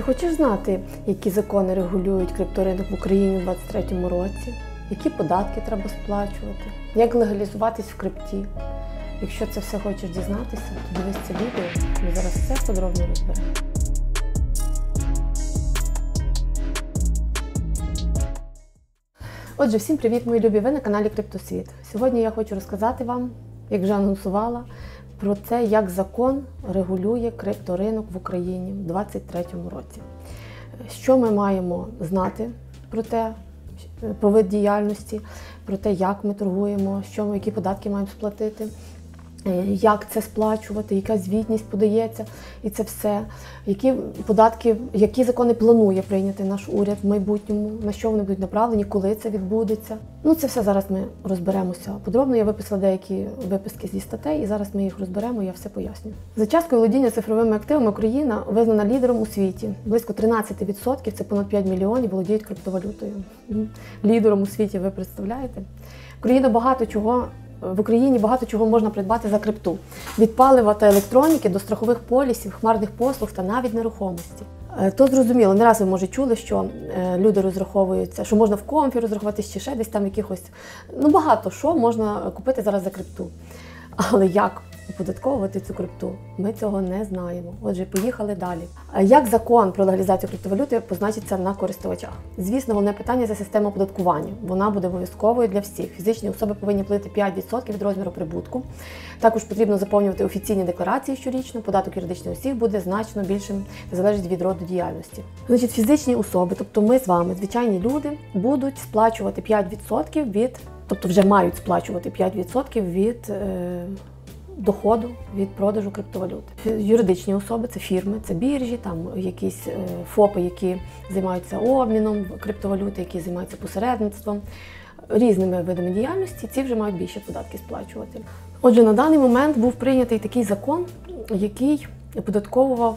Ти хочеш знати, які закони регулюють крипторинок в Україні у 2023 році? Які податки треба сплачувати? Як легалізуватись в крипті? Якщо це все хочеш дізнатися, то дивись це відео, ми зараз все подробно розберемо. Отже, всім привіт, мої любі! Ви на каналі Криптосвіт. Сьогодні я хочу розказати вам, як вже анонсувала, про те, як закон регулює крипторинок в Україні у 2023 році. Що ми маємо знати про те, про вид діяльності, про те, як ми торгуємо, які податки маємо сплатити, як це сплачувати, яка звітність подається, і це все. Які податки, які закони планує прийняти наш уряд в майбутньому, на що вони будуть направлені, коли це відбудеться. Ну, це все зараз ми розберемося подробно. Я виписала деякі виписки зі статей, і зараз ми їх розберемо, я все поясню. За часткою володіння цифровими активами Україна визнана лідером у світі. Близько 13%, це понад 5 мільйонів, володіють криптовалютою. Лідером у світі, ви представляєте? В Україні багато чого можна придбати за крипту. Від палива та електроніки до страхових полісів, хмарних послуг та навіть нерухомості. То зрозуміло, не раз ви, може, чули, що люди розраховуються, що можна в комфі розрахуватися чи ще десь там якихось, багато що можна купити зараз за крипту. Але як оподатковувати цю крипту? Ми цього не знаємо. Отже, поїхали далі. Як закон про легалізацію криптовалюти позначиться на користувачах? Звісно, головне питання – це система оподаткування. Вона буде обов'язковою для всіх. Фізичні особи повинні платити 5% від розміру прибутку. Також потрібно заповнювати офіційні декларації щорічно. Податок юридичних осіб буде значно більшим, залежить від роду діяльності. Значить, фізичні особи, тобто ми з вами, звичайні люди, будуть сплачувати 5% від, тобто вже мають сплачувати 5% від доходу від продажу криптовалюти. Юридичні особи – це фірми, це біржі, там якісь ФОПи, які займаються обміном криптовалюти, які займаються посередництвом, різними видами діяльності, ці вже мають більше податки сплачувати. Отже, на даний момент був прийнятий такий закон, який оподатковував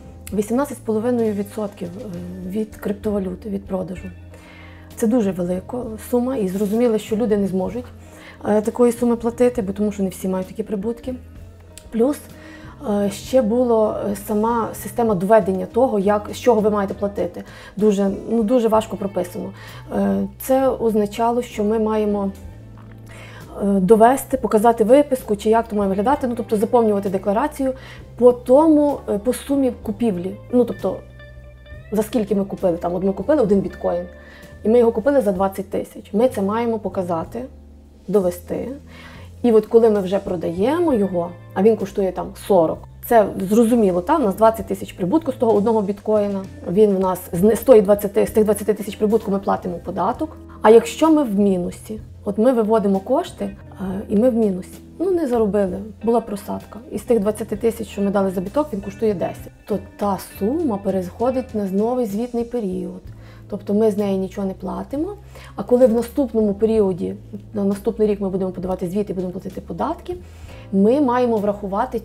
18,5% від криптовалюти, від продажу. Це дуже велика сума, і зрозуміло, що люди не зможуть такої суми платити, бо тому що не всі мають такі прибутки. Плюс ще була сама система доведення того, з чого ви маєте платити. Дуже важко прописано. Це означало, що ми маємо довести, показати виписку, чи як то має виглядати, тобто заповнювати декларацію по сумі купівлі. Тобто, за скільки ми купили. От ми купили 1 біткоін, і ми його купили за 20 тисяч. Ми це маємо показати, довести. І от коли ми вже продаємо його, а він коштує 40, це зрозуміло, у нас 20 тисяч прибутку з того одного біткоїна, він в нас з тих 20 тисяч прибутку ми платимо податок. А якщо ми в мінусі, ми виводимо кошти, і ми в мінусі, не заробили, була просадка. І з тих 20 тисяч, що ми дали за біток, він коштує 10. То та сума переходить на новий звітний період. Тобто ми з неї нічого не платимо, а коли в наступному періоді, на наступний рік ми будемо подавати звіт і будемо платити податки, ми маємо врахувати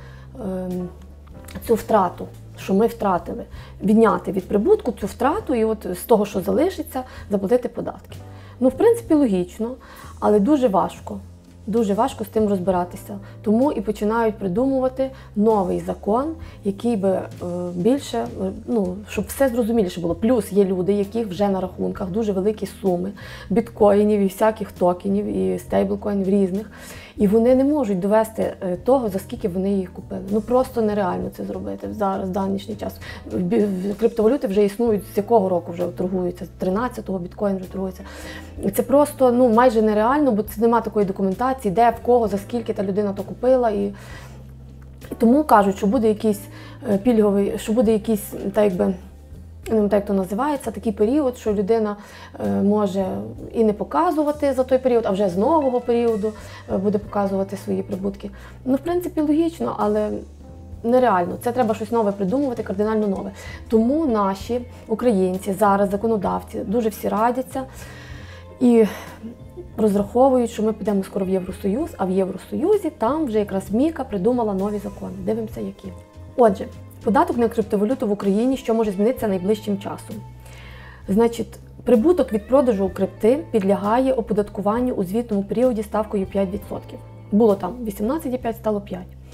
цю втрату, що ми втратили, відняти від прибутку цю втрату і з того, що залишиться, заплатити податки. В принципі, логічно, але дуже важко. Дуже важко з тим розбиратися. Тому і починають придумувати новий закон, який би більше, щоб все зрозуміліше було. Плюс є люди, яких вже на рахунках дуже великі суми біткоїнів і всяких токенів, і стейблкоїнів різних. І вони не можуть довести того, за скільки вони їх купили. Просто нереально це зробити зараз, в данішній час. Криптовалюти вже існують, з якого року вже торгуються, з 13-го біткоін вже торгується. Це просто майже нереально, бо це немає такої документації, де, в кого, за скільки та людина то купила. І тому кажуть, що буде якийсь пільговий, що буде якийсь, як то називається, такий період, що людина може і не показувати за той період, а вже з нового періоду буде показувати свої прибутки. В принципі, логічно, але нереально. Це треба щось нове придумувати, кардинально нове. Тому наші українці, зараз законодавці, дуже всі радяться і розраховують, що ми підемо скоро в Євросоюз, а в Євросоюзі там вже якраз Міка придумала нові закони. Дивимося, які. Отже, податок на криптовалюту в Україні, що може змінитися найближчим часом. Значить, прибуток від продажу крипти підлягає оподаткуванню у звітному періоді ставкою 5%. Було там 18,5, стало 5.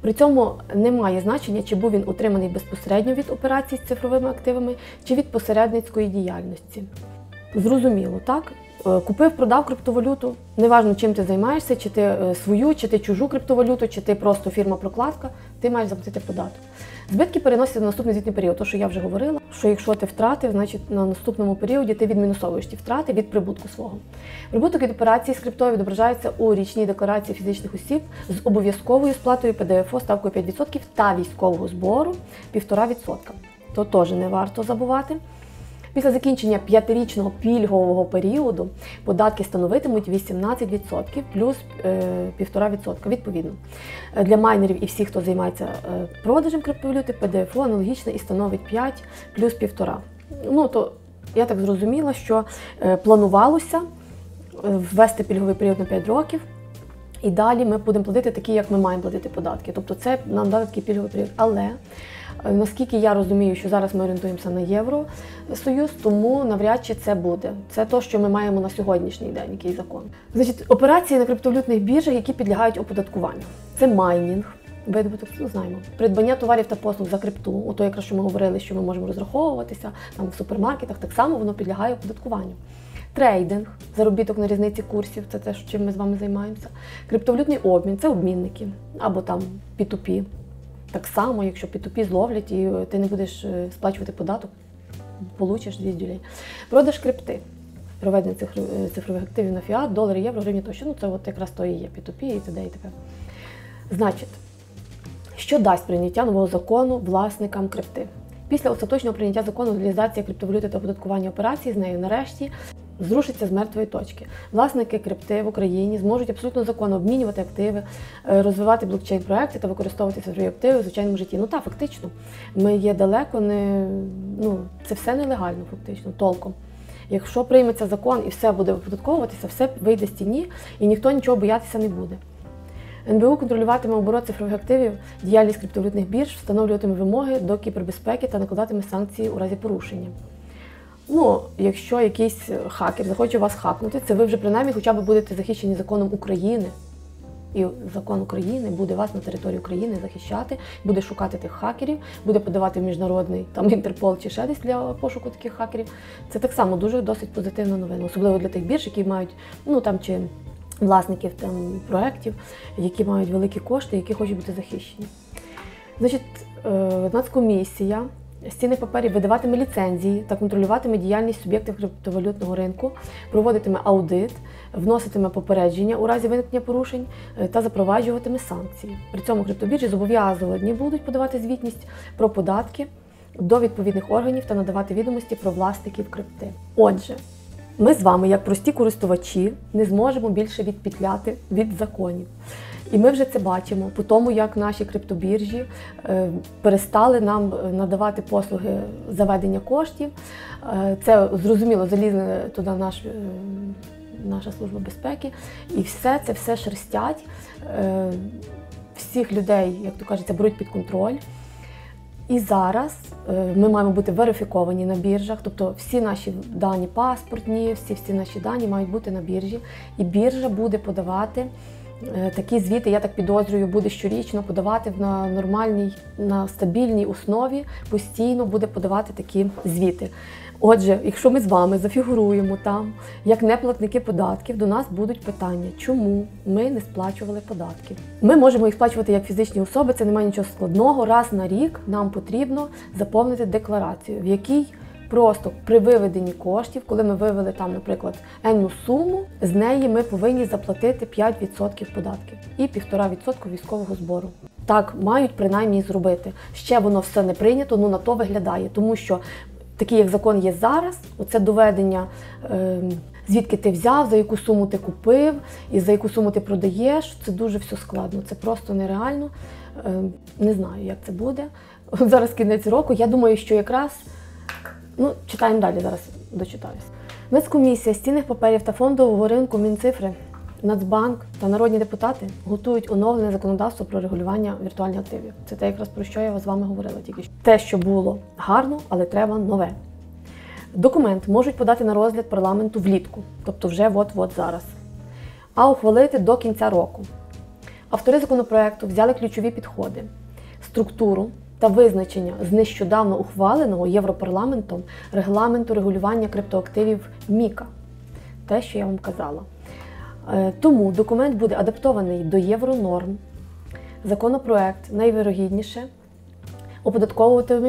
При цьому немає значення, чи був він отриманий безпосередньо від операцій з цифровими активами, чи від посередницької діяльності. Зрозуміло, так? Купив, продав криптовалюту, неважно чим ти займаєшся, чи ти свою, чи ти чужу криптовалюту, чи ти просто фірма-прокладка, ти маєш заплатити податок. Збитки переносяться на наступний звітний період. То, що я вже говорила, що якщо ти втратив, значить на наступному періоді ти відмінусовуєш ті втрати від прибутку свого. Прибуток від операції з криптою відображається у річній декларації фізичних осіб з обов'язковою сплатою ПДФО ставкою 5% та військового збору 1,5%. То теж не варто забувати. Після закінчення 5-річного пільгового періоду податки становитимуть 18% плюс 1,5% відповідно. Для майнерів і всіх, хто займається продажем криптовалюти, ПДФО аналогічно і становить 5 плюс 1,5%. Ну, то я так зрозуміла, що планувалося ввести пільговий період на 5 років, і далі ми будемо платити такі, як ми маємо платити податки. Тобто це нам дали такий пільговий період. Але наскільки я розумію, що зараз ми орієнтуємося на Євросоюз, тому навряд чи це буде. Це те, що ми маємо на сьогоднішній день, який закон. Значить, операції на криптовалютних біржах, які підлягають оподаткуванню. Це майнінг, видобуток, знаємо, придбання товарів та послуг за крипту. Ото якраз, що ми говорили, що ми можемо розраховуватися, там в супермаркетах, так само воно підлягає оподаткуванню. Трейдинг, заробіток на різниці курсів, це те, чим ми з вами займаємося. Криптовалютний обмін, це обмінники, або там P2P. Так само, якщо P2P зловлять і ти не будеш сплачувати податок, получиш 200 дюлей. Продаж крипти, проведення цифрових активів на фіат, долари, євро, гривні тощо. Ну це от якраз то і є P2P і т.д. і т.п. Значить, що дасть прийняття нового закону власникам крипти? Після остаточного прийняття закону легалізація криптовалюти та оподаткування операцій з нею нарешті зрушиться з мертвої точки. Власники крипти в Україні зможуть абсолютно законно обмінювати активи, розвивати блокчейн-проекти та використовувати цифрові активи в звичайному житті. Ну так, фактично, ми є далеко не... Ну, це все нелегально, фактично, толком. Якщо прийметься закон і все буде оподатковуватися, все вийде з тіні і ніхто нічого боятися не буде. НБУ контролюватиме оборот цифрових активів, діяльність криптовалютних бірж, встановлюватиме вимоги до кібербезпеки та накладатиме санкції у разі порушення. Ну, якщо якийсь хакер захоче вас хакнути, це ви вже принаймні хоча б будете захищені законом України. І закон України буде вас на території України захищати, буде шукати тих хакерів, буде подавати в міжнародний там Інтерпол чи ще десь для пошуку таких хакерів. Це так само дуже досить позитивна новина, особливо для тих бірж, які мають, ну там чи власників там проєктів, які мають великі кошти, які хочуть бути захищені. Значить, Нацкомісія з цінних паперів видаватиме ліцензії та контролюватиме діяльність суб'єктів криптовалютного ринку, проводитиме аудит, вноситиме попередження у разі виникнення порушень та запроваджуватиме санкції. При цьому криптобіржі зобов'язані будуть подавати звітність про податки до відповідних органів та надавати відомості про власників крипти. Отже, ми з вами, як прості користувачі, не зможемо більше відпетляти від законів. І ми вже це бачимо по тому, як наші криптобіржі перестали нам надавати послуги заведення коштів. Це, зрозуміло, залізли туди наша служба безпеки. І все шерстять. Всіх людей, як то кажеться, беруть під контроль. І зараз ми маємо бути верифіковані на біржах, тобто всі наші дані паспортні, всі наші дані мають бути на біржі. І біржа буде подавати такі звіти, я так підозрюю, буде щорічно подавати на нормальній, на стабільній основі, постійно буде подавати такі звіти. Отже, якщо ми з вами зафігуруємо там, як неплатники податків, до нас будуть питання, чому ми не сплачували податки. Ми можемо їх сплачувати як фізичні особи, це немає нічого складного. Раз на рік нам потрібно заповнити декларацію, в якій просто при виведенні коштів, коли ми вивели там, наприклад, енну суму, з неї ми повинні заплатити 5% податків і 1,5% військового збору. Так мають принаймні зробити. Ще воно все не прийнято, ну на то виглядає, тому що такий, як закон є зараз, оце доведення, звідки ти взяв, за яку суму ти купив і за яку суму ти продаєш, це дуже все складно, це просто нереально. Не знаю, як це буде. Зараз кінець року, я думаю, що якраз, ну, читаємо далі, зараз дочитаюся. Нацкомісія з цінних паперів та фондового ринку, Мінцифри, Нацбанк та народні депутати готують оновлене законодавство про регулювання віртуальних активів. Це те, якраз про що я з вами говорила тільки що. Те, що було гарно, але треба нове. Документ можуть подати на розгляд парламенту влітку, тобто вже от-от зараз, а ухвалити до кінця року. Автори законопроекту взяли ключові підходи, структуру та визначення з нещодавно ухваленого Європарламентом регламенту регулювання криптоактивів МіКа. Те, що я вам казала. Тому документ буде адаптований до євронорм. Законопроект найвірогідніше оподатковуватиме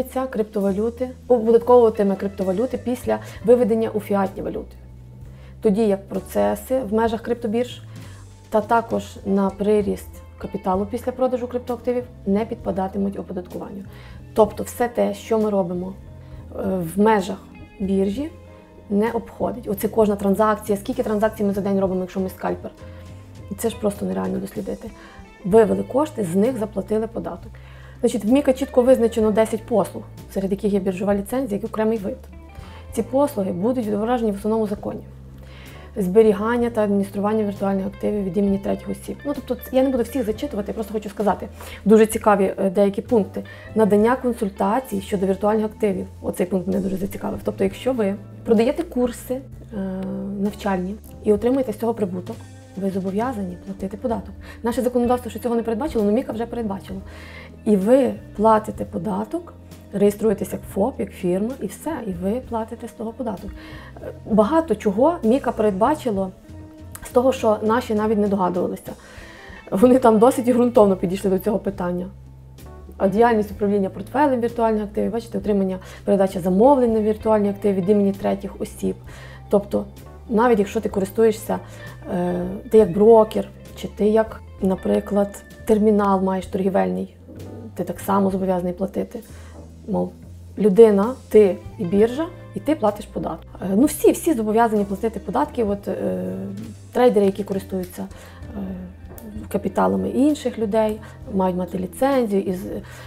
криптовалюти після виведення у фіатні валюти. Тоді як процеси в межах криптобірж та також на приріст капіталу після продажу криптоактивів не підпадатимуть оподаткуванню. Тобто все те, що ми робимо в межах біржі, не обходить. Оце кожна транзакція, скільки транзакцій ми за день робимо, якщо ми скальпер. Це ж просто нереально дослідити. Вивели кошти, з них заплатили податок. Значить, в МіКа чітко визначено 10 послуг, серед яких є біржова ліцензія, як окремий вид. Ці послуги будуть відображені в основному законі. Зберігання та адміністрування віртуальних активів від імені третіх осіб. Тобто, я не буду всіх зачитувати, я просто хочу сказати. Дуже цікаві деякі пункти. Надання консультацій щодо віртуальних активів. Оцей пункт мене дуже зацікавив. Тобто, якщо ви продаєте курси навчальні і отримуєте з цього прибуток, ви зобов'язані платити податок. Наше законодавство ще цього не передбачило, але МіКа вже передбачило. І ви платите податок, реєструєтесь як ФОП, як фірма, і все, і ви платите з того податок. Багато чого МіКа передбачило з того, що наші навіть не догадувалися. Вони там досить ґрунтовно підійшли до цього питання. А діяльність управління портфелем віртуальних активів, бачите, отримання, передача замовлень на віртуальні активи від імені третіх осіб. Тобто, навіть якщо ти користуєшся, ти як брокер, чи ти як, наприклад, термінал маєш торгівельний, ти так само зобов'язаний платити. Мов, людина, ти і біржа, і ти платиш податок. Всі зобов'язані платити податки. Трейдери, які користуються капіталами інших людей, мають мати ліцензію.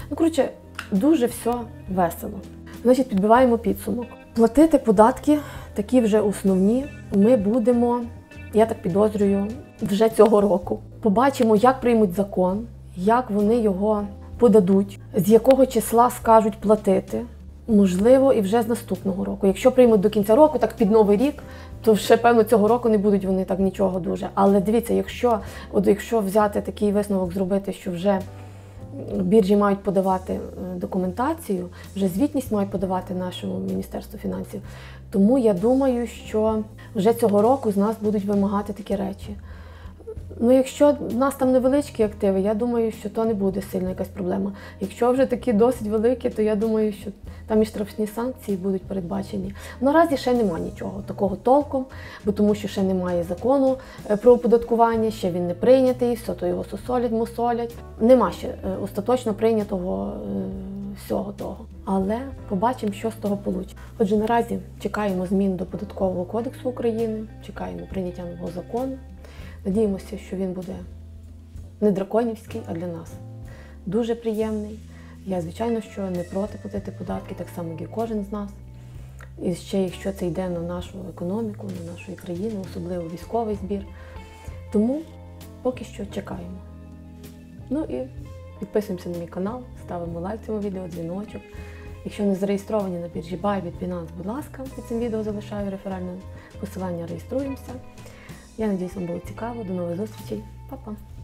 Дуже все весело. Значить, підбиваємо підсумок. Платити податки, такі вже основні, ми будемо, я так підозрюю, вже цього року. Побачимо, як приймуть закон, як вони його подадуть, з якого числа скажуть платити. Можливо, і вже з наступного року. Якщо приймуть до кінця року, так під Новий рік, то ще, певно, цього року не будуть вони так нічого дуже. Але дивіться, якщо взяти такий висновок зробити, що вже біржі мають подавати документацію, вже звітність мають подавати нашому Міністерству фінансів, тому я думаю, що вже цього року з нас будуть вимагати такі речі. Якщо в нас там невеличкі активи, я думаю, що то не буде сильна якась проблема. Якщо вже такі досить великі, то я думаю, що там і штрафні санкції будуть передбачені. Наразі ще немає нічого такого толком, тому що ще немає закону про оподаткування, ще він не прийнятий, все то його сосолять, мусолять. Нема ще остаточно прийнятого всього того. Але побачимо, що з того вийде. Отже, наразі чекаємо змін до Податкового кодексу України, чекаємо прийняття нового закону. Надіємося, що він буде не драконівський, а для нас дуже приємний. Я, звичайно, що не проти платити податки, так само, як і кожен з нас. І ще, якщо це йде на нашу економіку, на нашу країну, особливо військовий збір. Тому поки що чекаємо. І підписуємося на мій канал, ставимо лайк цьому відео, дзвіночок. Якщо не зареєстровані на біржі Bybit, Binance, будь ласка, під цим відео залишаю реферальне посилання, реєструємося. Я сподіваюся, вам було цікаво. До нових зустрічей. Па-па!